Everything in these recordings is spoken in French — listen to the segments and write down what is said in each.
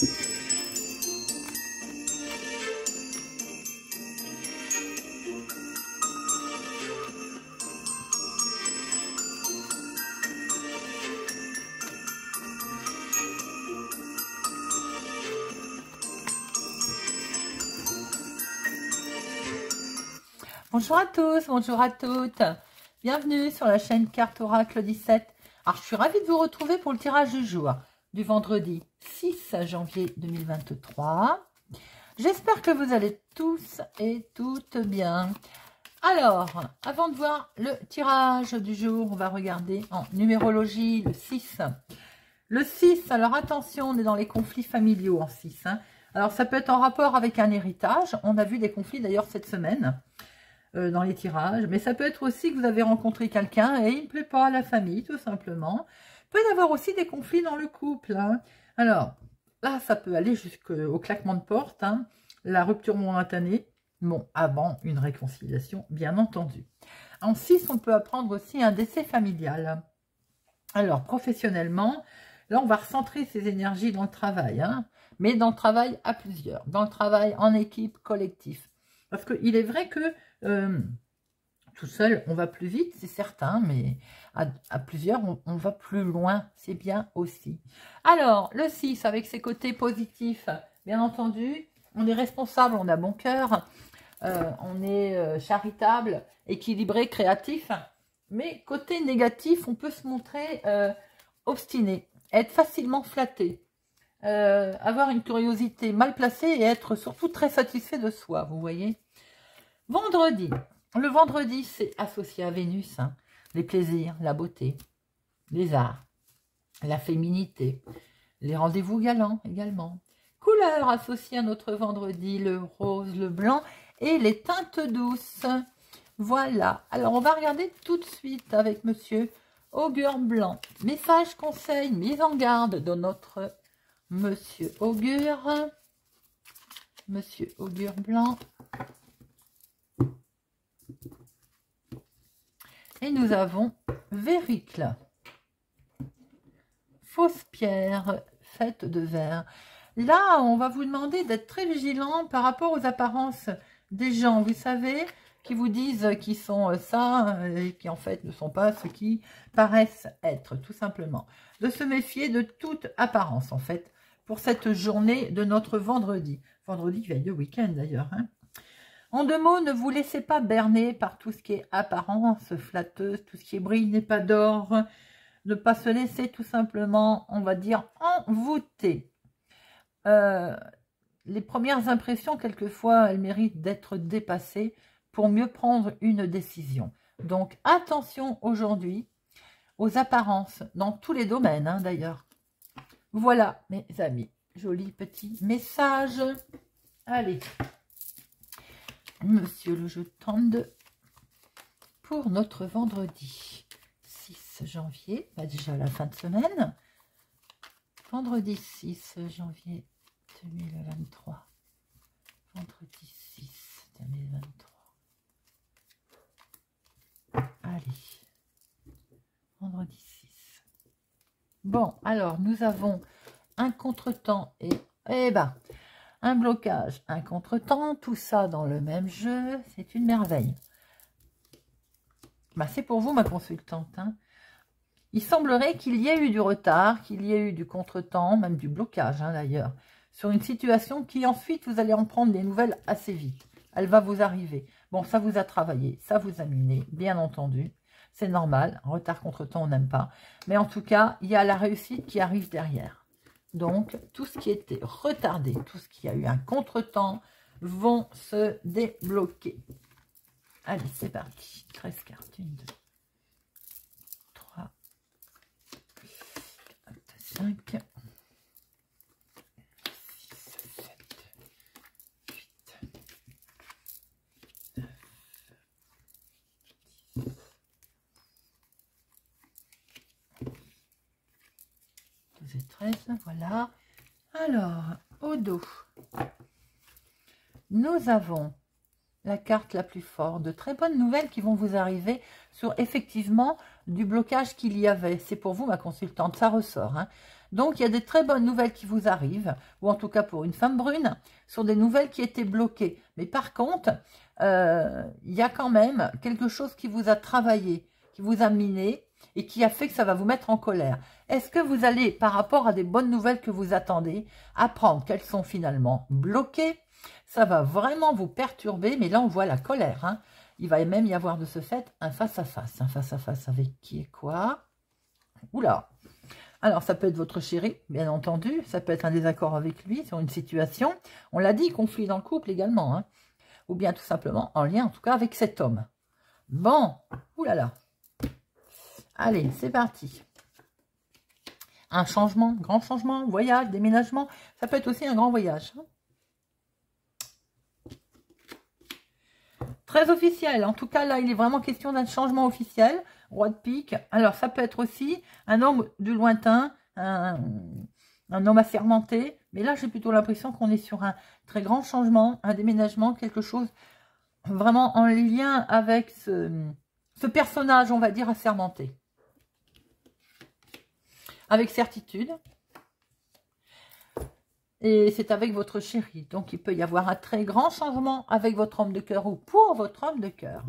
Bonjour à tous, bonjour à toutes. Bienvenue sur la chaîne Carte Oracle 17. Alors, je suis ravie de vous retrouver pour le tirage du jour du vendredi 6 janvier 2023. J'espère que vous allez tous et toutes bien. Alors, avant de voir le tirage du jour, on va regarder en numérologie le 6. Le 6, alors attention, on est dans les conflits familiaux en 6. Alors, ça peut être en rapport avec un héritage. On a vu des conflits d'ailleurs cette semaine. Dans les tirages, mais ça peut être aussi que vous avez rencontré quelqu'un et il ne plaît pas à la famille, tout simplement. Il peut y avoir aussi des conflits dans le couple. Alors, là, ça peut aller jusqu'au claquement de porte, la rupture momentanée, bon, avant une réconciliation, bien entendu. En 6, on peut apprendre aussi un décès familial. Alors, professionnellement, là, on va recentrer ses énergies dans le travail, mais dans le travail à plusieurs, dans le travail en équipe, collectif. Parce qu'il est vrai que tout seul, on va plus vite, c'est certain, mais à plusieurs, on va plus loin, c'est bien aussi. Alors, le 6, avec ses côtés positifs, bien entendu, on est responsable, on a bon cœur, on est charitable, équilibré, créatif, mais côté négatif, on peut se montrer obstiné, être facilement flatté, avoir une curiosité mal placée et être surtout très satisfait de soi, vous voyez. Vendredi, le vendredi, c'est associé à Vénus, les plaisirs, la beauté, les arts, la féminité, les rendez-vous galants également. Couleurs associées à notre vendredi, le rose, le blanc et les teintes douces. Voilà, alors on va regarder tout de suite avec monsieur Augure Blanc. Message, conseil, mise en garde de notre monsieur Augure. Monsieur Augure Blanc. Et nous avons Véricle, fausse pierre faite de verre. Là, on va vous demander d'être très vigilant par rapport aux apparences des gens, vous savez, qui vous disent qu'ils sont ça et qui en fait ne sont pas ce qui paraissent être, tout simplement. De se méfier de toute apparence, en fait, pour cette journée de notre vendredi. Vendredi, veille de week-end d'ailleurs, En 2 mots, ne vous laissez pas berner par tout ce qui est apparence flatteuse, tout ce qui brille n'est pas d'or. Ne pas se laisser tout simplement, on va dire, envoûter. Les premières impressions, quelquefois, elles méritent d'être dépassées pour mieux prendre une décision. Donc, attention aujourd'hui aux apparences, dans tous les domaines d'ailleurs. Voilà, mes amis, joli petit message. Allez. Monsieur le jeu tende pour notre vendredi 6 janvier, déjà la fin de semaine, vendredi 6 janvier 2023, vendredi 6 2023, allez, vendredi 6. Bon, alors nous avons un contretemps et un blocage, un contretemps, tout ça dans le même jeu, c'est une merveille. C'est pour vous, ma consultante. Il semblerait qu'il y ait eu du retard, qu'il y ait eu du contretemps, même du blocage d'ailleurs, sur une situation qui ensuite, vous allez en prendre des nouvelles assez vite. Elle va vous arriver. Bon, ça vous a travaillé, ça vous a miné, bien entendu. C'est normal, retard, contretemps, on n'aime pas. Mais en tout cas, il y a la réussite qui arrive derrière. Donc, tout ce qui était retardé, tout ce qui a eu un contretemps, vont se débloquer. Allez, c'est parti. 13 cartes. 1, 2, 3, 4, 5, 6, 7, 8, 9, 10. Et 13, voilà. Alors, au dos, nous avons la carte la plus forte. De très bonnes nouvelles qui vont vous arriver sur effectivement du blocage qu'il y avait. C'est pour vous, ma consultante, ça ressort. Hein. Donc, il y a des très bonnes nouvelles qui vous arrivent, ou en tout cas pour une femme brune, sur des nouvelles qui étaient bloquées. Mais par contre, il y a quand même quelque chose qui vous a travaillé, qui vous a miné, et qui a fait que ça va vous mettre en colère. Est-ce que vous allez, par rapport à des bonnes nouvelles que vous attendez, apprendre qu'elles sont finalement bloquées? Ça va vraiment vous perturber, mais là on voit la colère. Hein. Il va même y avoir de ce fait un face-à-face. Un face-à-face avec qui et quoi? Oula! Alors ça peut être votre chéri, bien entendu. Ça peut être un désaccord avec lui sur une situation. On l'a dit, conflit dans le couple également. Hein. Ou bien tout simplement en lien, en tout cas, avec cet homme. Bon, oulala. Allez, c'est parti. Un changement, grand changement, voyage, déménagement. Ça peut être aussi un grand voyage. Très officiel. En tout cas, là, il est vraiment question d'un changement officiel. Roi de pique. Alors, ça peut être aussi un homme du lointain, un homme assermenté. Mais là, j'ai plutôt l'impression qu'on est sur un très grand changement, un déménagement, quelque chose vraiment en lien avec ce personnage, on va dire, assermenté. Avec certitude. Et c'est avec votre chéri. Donc, il peut y avoir un très grand changement avec votre homme de cœur ou pour votre homme de cœur.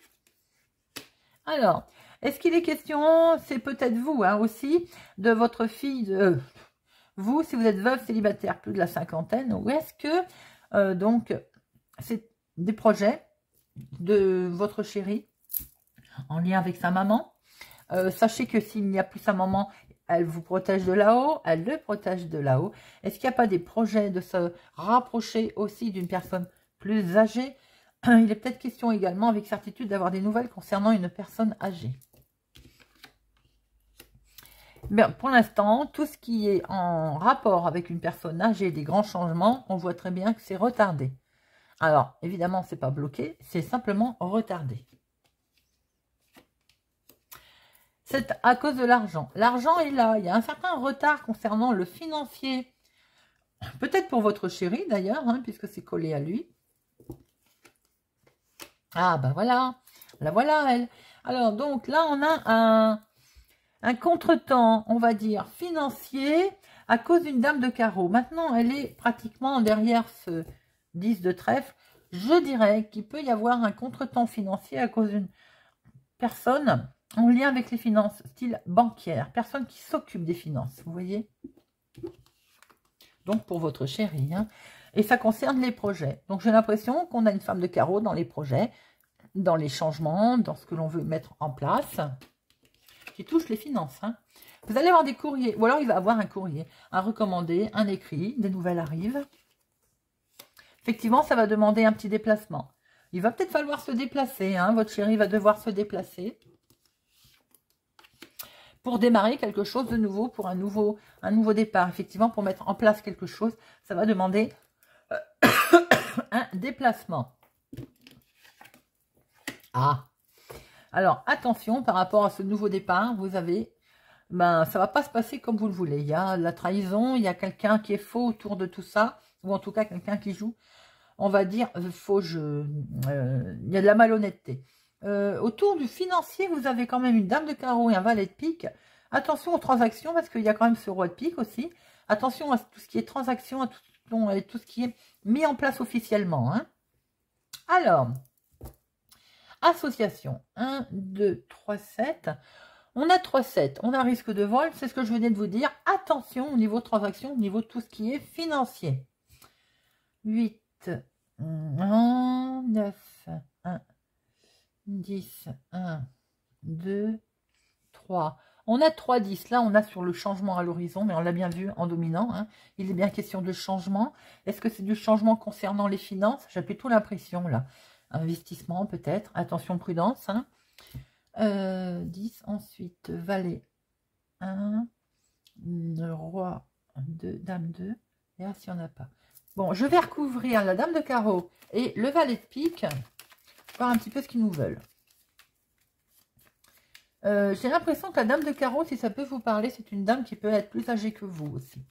Alors, est-ce qu'il est question, c'est peut-être vous hein, aussi, de votre fille, de vous, si vous êtes veuve, célibataire, plus de la cinquantaine, ou est-ce que, donc, c'est des projets de votre chéri en lien avec sa maman? Sachez que s'il n'y a plus sa maman, elle vous protège de là-haut, elle le protège de là-haut. Est-ce qu'il n'y a pas des projets de se rapprocher aussi d'une personne plus âgée? Il est peut-être question également, avec certitude, d'avoir des nouvelles concernant une personne âgée. Mais pour l'instant, tout ce qui est en rapport avec une personne âgée, des grands changements, on voit très bien que c'est retardé. Alors, évidemment, ce n'est pas bloqué, c'est simplement retardé. C'est à cause de l'argent. L'argent est là. Il y a un certain retard concernant le financier. Peut-être pour votre chéri d'ailleurs, hein, puisque c'est collé à lui. Ah ben voilà. La voilà elle. Alors donc là on a un contretemps, on va dire, financier à cause d'une dame de carreau. Maintenant elle est pratiquement derrière ce 10 de trèfle. Je dirais qu'il peut y avoir un contretemps financier à cause d'une personne en lien avec les finances, style bancaire, personne qui s'occupe des finances, vous voyez. Donc pour votre chéri, hein. Et ça concerne les projets. Donc j'ai l'impression qu'on a une femme de carreau dans les projets, dans les changements, dans ce que l'on veut mettre en place, qui touche les finances. Hein. Vous allez avoir des courriers, ou alors il va avoir un courrier, un recommandé, un écrit, des nouvelles arrivent. Effectivement, ça va demander un petit déplacement. Il va peut-être falloir se déplacer, hein. Votre chéri va devoir se déplacer. Pour démarrer quelque chose de nouveau, pour un nouveau départ. Effectivement, pour mettre en place quelque chose, ça va demander un déplacement. Ah, alors attention par rapport à ce nouveau départ, vous avez, ça va pas se passer comme vous le voulez. Il y a la trahison, il y a quelqu'un qui est faux autour de tout ça, ou en tout cas quelqu'un qui joue, on va dire, faux jeu. Il y a de la malhonnêteté. Autour du financier, vous avez quand même une dame de carreau et un valet de pique. Attention aux transactions, parce qu'il y a quand même ce roi de pique aussi. Attention à tout ce qui est transaction, à tout ce qui est mis en place officiellement. Hein. Alors, association. 1, 2, 3, 7. On a 3, 7. On a risque de vol, c'est ce que je venais de vous dire. Attention au niveau transaction, au niveau de tout ce qui est financier. 8, 1, 9, 1. 10, 1, 2, 3. On a 3, 10. Là, on a sur le changement à l'horizon, mais on l'a bien vu en dominant. Hein. Il est bien question de changement. Est-ce que c'est du changement concernant les finances? J'ai plutôt l'impression, là. Investissement, peut-être. Attention, prudence. Hein. 10, ensuite, valet 1, roi 2, dame 2. Et là, s'il n'y en a pas. Bon, je vais recouvrir la dame de carreau et le valet de pique. Voir un petit peu ce qu'ils nous veulent. J'ai l'impression que la dame de carreau, si ça peut vous parler, c'est une dame qui peut être plus âgée que vous aussi.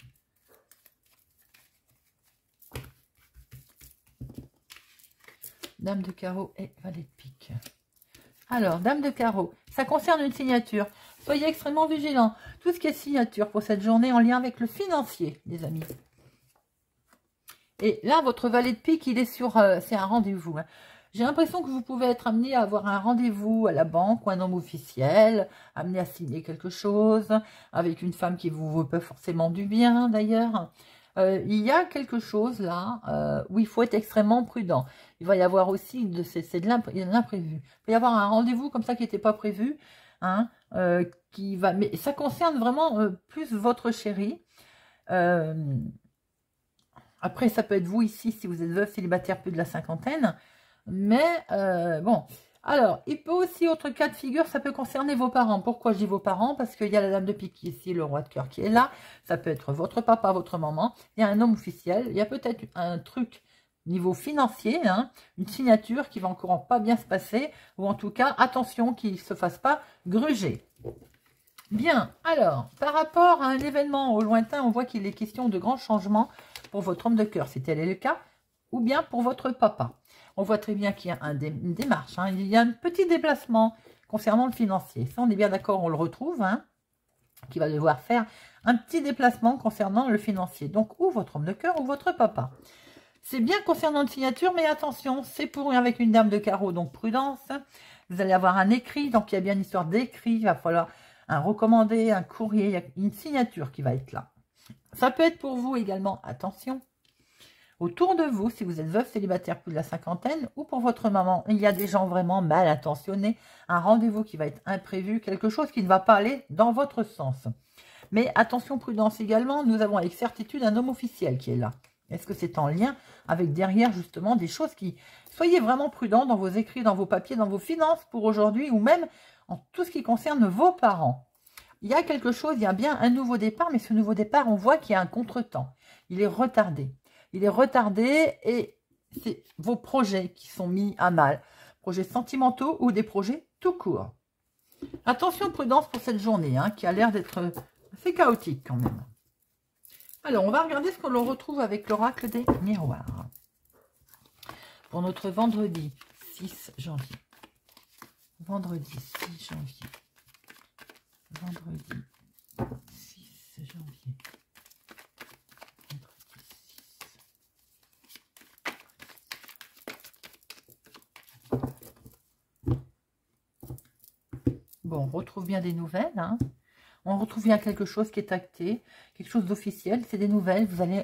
Dame de carreau et valet de pique. Alors, dame de carreau, ça concerne une signature. Soyez extrêmement vigilants. Tout ce qui est signature pour cette journée en lien avec le financier, les amis. Et là, votre valet de pique, il est sur... c'est un rendez-vous. Hein. J'ai l'impression que vous pouvez être amené à avoir un rendez-vous à la banque ou un homme officiel, amené à signer quelque chose, avec une femme qui vous veut pas forcément du bien, d'ailleurs. Il y a quelque chose là où il faut être extrêmement prudent. Il va y avoir aussi de l'imprévu. Il peut y avoir un rendez-vous comme ça qui n'était pas prévu, hein, mais ça concerne vraiment plus votre chéri. Après, ça peut être vous ici si vous êtes veuve, célibataire, plus de la cinquantaine. Mais bon, alors, il peut aussi, autre cas de figure, ça peut concerner vos parents. Pourquoi je dis vos parents? Parce qu'il y a la dame de pique ici, le roi de cœur qui est là. Ça peut être votre papa, votre maman. Il y a un homme officiel. Il y a peut-être un truc niveau financier, hein, une signature qui va encore pas bien se passer. Ou en tout cas, attention qu'il ne se fasse pas gruger. Bien, alors, par rapport à un événement au lointain, on voit qu'il est question de grands changements pour votre homme de cœur, si tel est le cas, ou bien pour votre papa. On voit très bien qu'il y a une démarche, hein. Il y a un petit déplacement concernant le financier. Ça, on est bien d'accord, on le retrouve, hein, qui va devoir faire un petit déplacement concernant le financier. Donc, ou votre homme de cœur ou votre papa. C'est bien concernant une signature, mais attention, c'est pour avec une dame de carreau, donc prudence. Vous allez avoir un écrit, donc il y a bien une histoire d'écrit, il va falloir un recommandé, un courrier, il y a une signature qui va être là. Ça peut être pour vous également, attention, autour de vous, si vous êtes veuve, célibataire, plus de la cinquantaine, ou pour votre maman, il y a des gens vraiment mal intentionnés, un rendez-vous qui va être imprévu, quelque chose qui ne va pas aller dans votre sens. Mais attention, prudence également, nous avons avec certitude un homme officiel qui est là. Est-ce que c'est en lien avec derrière justement des choses qui... Soyez vraiment prudents dans vos écrits, dans vos papiers, dans vos finances pour aujourd'hui, ou même en tout ce qui concerne vos parents. Il y a quelque chose, il y a bien un nouveau départ, mais ce nouveau départ, on voit qu'il y a un contretemps. Il est retardé. Il est retardé et c'est vos projets qui sont mis à mal. Projets sentimentaux ou des projets tout court. Attention, prudence pour cette journée, hein, qui a l'air d'être assez chaotique quand même. Alors, on va regarder ce que l'on retrouve avec l'oracle des miroirs. Pour notre vendredi 6 janvier. Vendredi 6 janvier. Vendredi 6 janvier. Bon, on retrouve bien des nouvelles, hein. On retrouve bien quelque chose qui est acté, quelque chose d'officiel, c'est des nouvelles, vous allez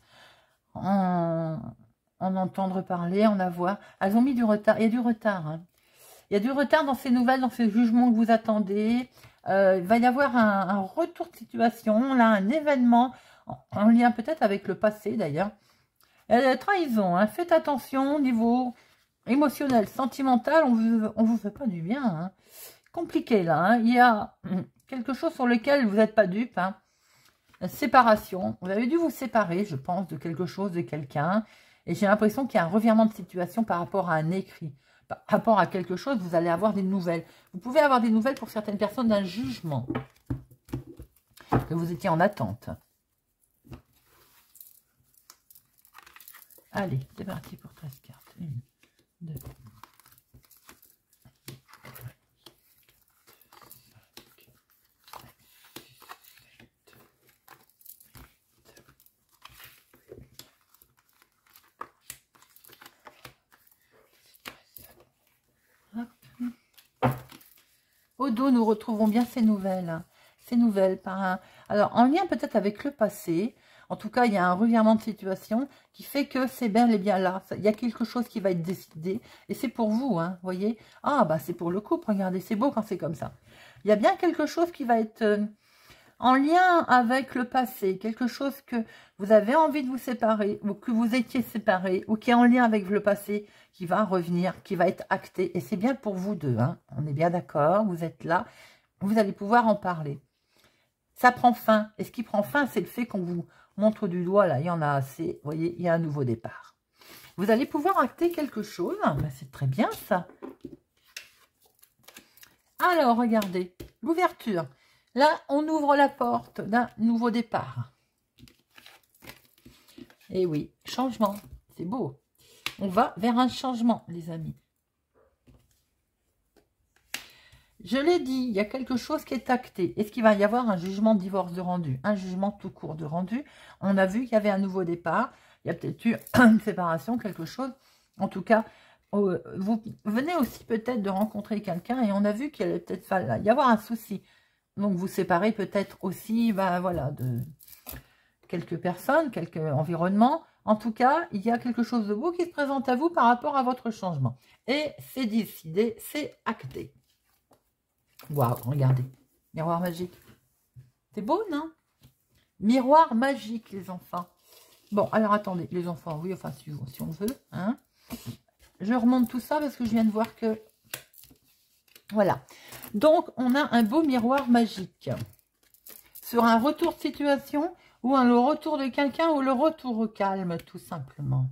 en entendre parler, en avoir. Elles ont mis du retard, il y a du retard, hein. Il y a du retard dans ces nouvelles, dans ces jugements que vous attendez. Il va y avoir un retour de situation, là, un événement, en lien peut-être avec le passé d'ailleurs. Trahison, hein. Faites attention au niveau émotionnel, sentimental, on vous fait pas du bien, hein. Compliqué là, hein. Il y a quelque chose sur lequel vous n'êtes pas dupe, hein. La séparation, vous avez dû vous séparer, je pense, de quelque chose, de quelqu'un, et j'ai l'impression qu'il y a un revirement de situation par rapport à un écrit, par rapport à quelque chose, vous allez avoir des nouvelles. Vous pouvez avoir des nouvelles pour certaines personnes d'un jugement que vous étiez en attente. Allez, c'est parti pour 13 cartes. 1, 2, au dos, nous retrouvons bien ces nouvelles. Ces nouvelles par un... Alors, en lien peut-être avec le passé. En tout cas, il y a un revirement de situation qui fait que c'est bel et bien là. Il y a quelque chose qui va être décidé. Et c'est pour vous, hein, voyez. Ah, bah c'est pour le couple, regardez, c'est beau quand c'est comme ça. Il y a bien quelque chose qui va être en lien avec le passé. Quelque chose que vous avez envie de vous séparer, ou que vous étiez séparés, ou qui est en lien avec le passé, qui va revenir, qui va être acté. Et c'est bien pour vous deux, hein. On est bien d'accord, vous êtes là, vous allez pouvoir en parler. Ça prend fin. Et ce qui prend fin, c'est le fait qu'on vous montre du doigt, là, il y en a assez. Vous voyez, il y a un nouveau départ. Vous allez pouvoir acter quelque chose. Ben, c'est très bien, ça. Alors, regardez, l'ouverture. Là, on ouvre la porte d'un nouveau départ. Et oui, changement, c'est beau. On va vers un changement, les amis. Je l'ai dit, il y a quelque chose qui est acté. Est-ce qu'il va y avoir un jugement de divorce de rendu? Un jugement tout court de rendu. On a vu qu'il y avait un nouveau départ. Il y a peut-être eu une séparation, quelque chose. En tout cas, vous venez aussi peut-être de rencontrer quelqu'un et on a vu qu'il allait peut-être y avoir un souci. Donc, vous séparez peut-être aussi, voilà, de quelques personnes, quelques environnements. En tout cas, il y a quelque chose de beau qui se présente à vous par rapport à votre changement. Et c'est décidé, c'est acté. Waouh, regardez. Miroir magique. C'est beau, non? Miroir magique, les enfants. Bon, alors attendez, les enfants, oui, enfin, si on veut. Hein. Je remonte tout ça parce que je viens de voir que... Voilà. Donc, on a un beau miroir magique. Sur un retour de situation ou le retour de quelqu'un ou le retour au calme, tout simplement.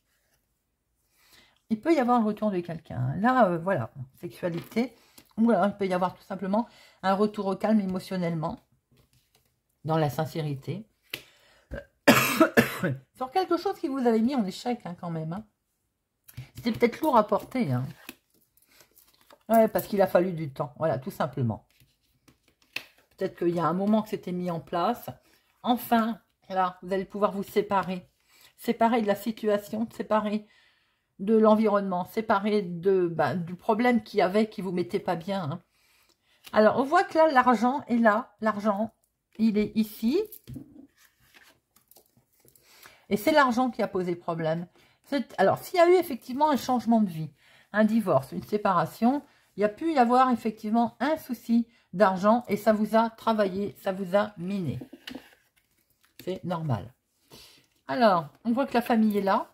Il peut y avoir un retour de quelqu'un. Là, voilà, sexualité. Ou alors, il peut y avoir tout simplement un retour au calme émotionnellement, dans la sincérité. Sur quelque chose qui vous avait mis en échec, hein, quand même. Hein. C'était peut-être lourd à porter. Hein. Ouais, parce qu'il a fallu du temps. Voilà, tout simplement. Peut-être qu'il y a un moment que c'était mis en place. Enfin, là, vous allez pouvoir vous séparer. Séparer de la situation, séparer de l'environnement, séparer du problème qu'il y avait qui vous mettait pas bien. Hein. Alors, on voit que là, l'argent est là. L'argent, il est ici. Et c'est l'argent qui a posé problème. Alors, s'il y a eu effectivement un changement de vie, un divorce, une séparation, il y a pu y avoir effectivement un souci d'argent et ça vous a travaillé, ça vous a miné. C'est normal. Alors, on voit que la famille est là.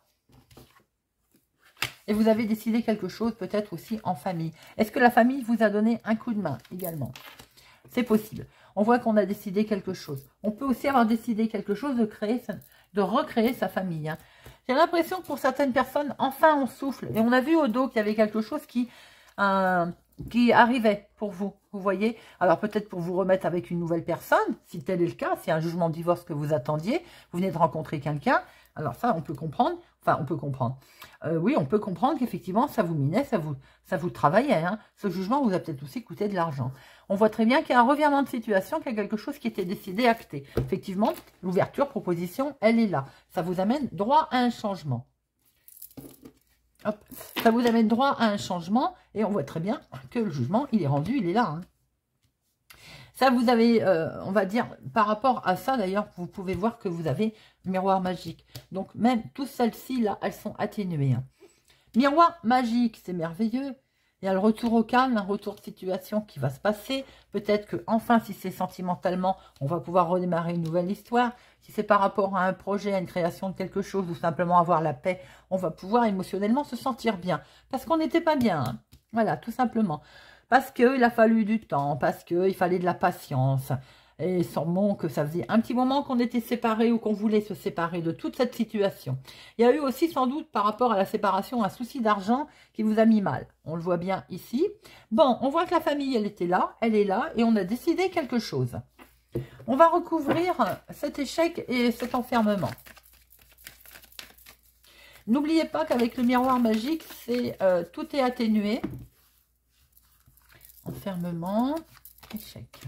Et vous avez décidé quelque chose peut-être aussi en famille. Est-ce que la famille vous a donné un coup de main également? C'est possible. On voit qu'on a décidé quelque chose. On peut aussi avoir décidé quelque chose de recréer sa famille. Hein. J'ai l'impression que pour certaines personnes, enfin on souffle. Et on a vu au dos qu'il y avait quelque chose qui arrivait pour vous. Vous voyez? Alors peut-être pour vous remettre avec une nouvelle personne, si tel est le cas, c'est un jugement de divorce que vous attendiez. Vous venez de rencontrer quelqu'un. Alors ça, on peut comprendre. Enfin, on peut comprendre. Oui, on peut comprendre qu'effectivement, ça vous minait, ça vous travaillait. Hein. Ce jugement vous a peut-être aussi coûté de l'argent. On voit très bien qu'il y a un revirement de situation, qu'il y a quelque chose qui était décidé, acté. Effectivement, l'ouverture, proposition, elle est là. Ça vous amène droit à un changement. Hop. Ça vous amène droit à un changement et on voit très bien que le jugement, il est rendu, il est là. Hein. Ça, vous avez, on va dire, par rapport à ça, d'ailleurs, vous pouvez voir que vous avez miroir magique. Donc, même toutes celles-ci, là, elles sont atténuées. Hein. Miroir magique, c'est merveilleux. Il y a le retour au calme, un retour de situation qui va se passer. Peut-être que, enfin, si c'est sentimentalement, on va pouvoir redémarrer une nouvelle histoire. Si c'est par rapport à un projet, à une création de quelque chose, ou simplement avoir la paix, on va pouvoir émotionnellement se sentir bien. Parce qu'on n'était pas bien. Hein. Voilà, tout simplement. Parce qu'il a fallu du temps, parce qu'il fallait de la patience. Et sûrement que ça faisait un petit moment qu'on était séparés ou qu'on voulait se séparer de toute cette situation. Il y a eu aussi sans doute par rapport à la séparation un souci d'argent qui vous a mis mal. On le voit bien ici. Bon, on voit que la famille, elle était là, elle est là et on a décidé quelque chose. On va recouvrir cet échec et cet enfermement. N'oubliez pas qu'avec le miroir magique, tout est atténué. Enfermement, échec.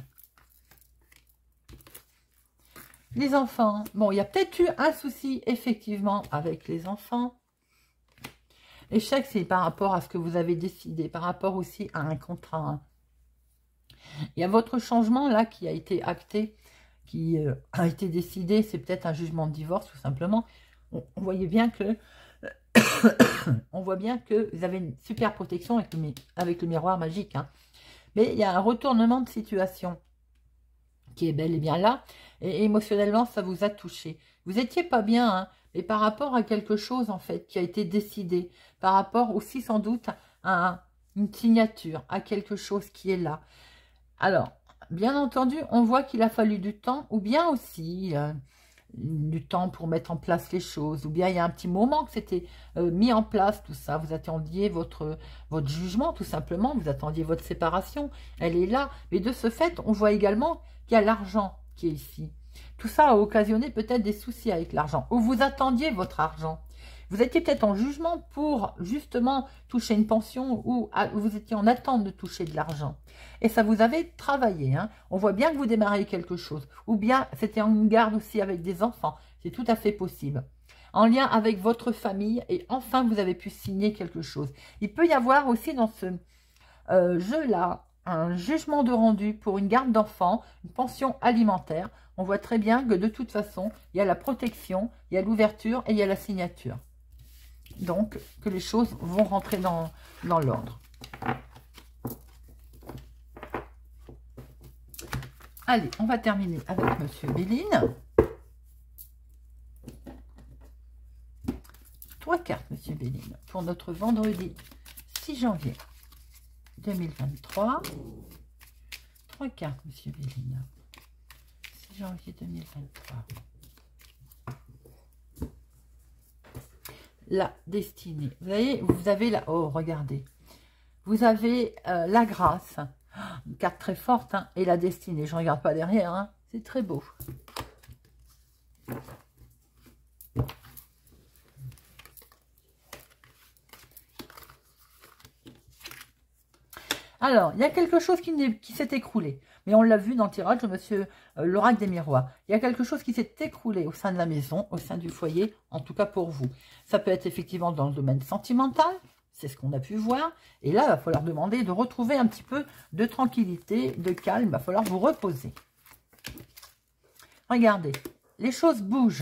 Les enfants. Bon, il y a peut-être eu un souci, effectivement, avec les enfants. L'échec, c'est par rapport à ce que vous avez décidé, par rapport aussi à un contrat. Il y a votre changement, là, qui a été acté, qui a été décidé. C'est peut-être un jugement de divorce, tout simplement. On voyait bien que... on voit bien que vous avez une super protection avec le miroir magique, hein. Mais il y a un retournement de situation qui est bel et bien là. Et émotionnellement, ça vous a touché. Vous n'étiez pas bien, hein, mais par rapport à quelque chose, en fait, qui a été décidé. Par rapport aussi, sans doute, à une signature, à quelque chose qui est là. Alors, bien entendu, on voit qu'il a fallu du temps, ou bien aussi... du temps pour mettre en place les choses, ou bien il y a un petit moment que c'était mis en place, tout ça, vous attendiez votre jugement, tout simplement, vous attendiez votre séparation, elle est là, mais de ce fait, on voit également qu'il y a l'argent qui est ici. Tout ça a occasionné peut-être des soucis avec l'argent, ou vous attendiez votre argent. Vous étiez peut-être en jugement pour justement toucher une pension ou vous étiez en attente de toucher de l'argent. Et ça vous avait travaillé. Hein. On voit bien que vous démarrez quelque chose. Ou bien c'était en garde aussi avec des enfants. C'est tout à fait possible. En lien avec votre famille et enfin vous avez pu signer quelque chose. Il peut y avoir aussi dans ce jeu-là un jugement de rendu pour une garde d'enfants, une pension alimentaire. On voit très bien que de toute façon, il y a la protection, il y a l'ouverture et il y a la signature. Donc, que les choses vont rentrer dans l'ordre. Allez, on va terminer avec Monsieur Béline. 3 cartes, Monsieur Béline, pour notre vendredi 6 janvier 2023. 3 cartes, Monsieur Béline. 6 janvier 2023. La destinée. Vous avez la... Oh, regardez. Vous avez la grâce. Une carte très forte. Hein, et la destinée. Je ne regarde pas derrière. Hein, c'est très beau. Alors, il y a quelque chose qui s'est écroulé. Mais on l'a vu dans le tirage de Monsieur l'Oracle des Miroirs. Il y a quelque chose qui s'est écroulé au sein de la maison, au sein du foyer, en tout cas pour vous. Ça peut être effectivement dans le domaine sentimental, c'est ce qu'on a pu voir. Et là, il va falloir demander de retrouver un petit peu de tranquillité, de calme. Il va falloir vous reposer. Regardez, les choses bougent.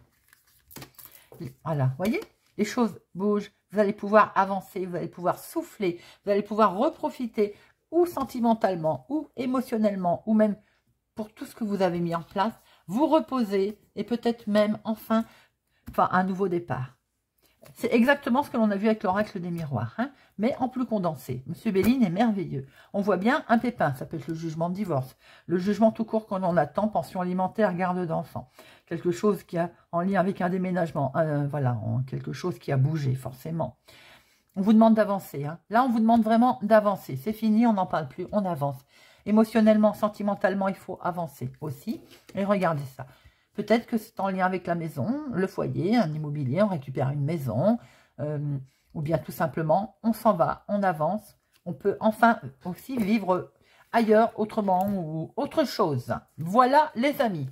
Voilà, vous voyez ? Les choses bougent. Vous allez pouvoir avancer, vous allez pouvoir souffler, vous allez pouvoir reprofiter ou sentimentalement, ou émotionnellement, ou même pour tout ce que vous avez mis en place, vous reposer et peut-être même enfin un nouveau départ. C'est exactement ce que l'on a vu avec l'oracle des miroirs, hein, mais en plus condensé. Monsieur Béline est merveilleux. On voit bien un pépin, ça peut être le jugement de divorce, le jugement tout court qu'on en attend, pension alimentaire, garde d'enfants. Quelque chose qui a en lien avec un déménagement, voilà, quelque chose qui a bougé forcément. On vous demande d'avancer. Hein. Là, on vous demande vraiment d'avancer. C'est fini, on n'en parle plus, on avance. Émotionnellement, sentimentalement, il faut avancer aussi. Et regardez ça. Peut-être que c'est en lien avec la maison, le foyer, un immobilier, on récupère une maison, ou bien tout simplement, on s'en va, on avance. On peut enfin aussi vivre ailleurs, autrement ou autre chose. Voilà les amis.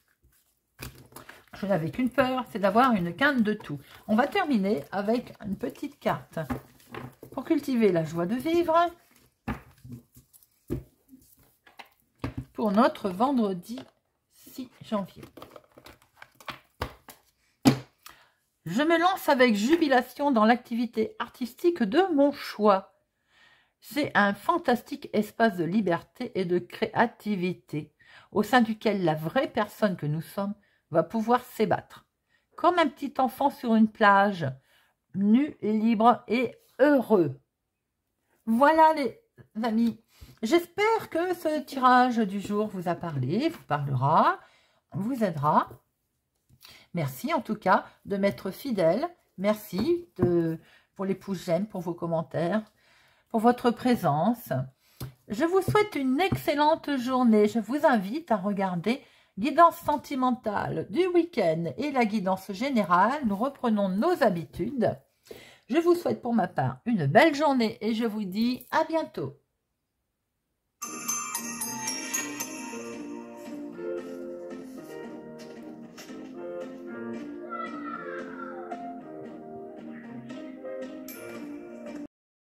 Je n'avais qu'une peur, c'est d'avoir une quinte de tout. On va terminer avec une petite carte pour cultiver la joie de vivre. Pour notre vendredi 6 janvier. Je me lance avec jubilation dans l'activité artistique de mon choix. C'est un fantastique espace de liberté et de créativité au sein duquel la vraie personne que nous sommes va pouvoir s'ébattre. Comme un petit enfant sur une plage, nu, libre et heureux. Voilà les amis. J'espère que ce tirage du jour vous a parlé, vous parlera, vous aidera. Merci en tout cas de m'être fidèle. Merci pour les pouces j'aime, pour vos commentaires, pour votre présence. Je vous souhaite une excellente journée. Je vous invite à regarder guidance sentimentale du week-end et la guidance générale. Nous reprenons nos habitudes. Je vous souhaite pour ma part une belle journée et je vous dis à bientôt.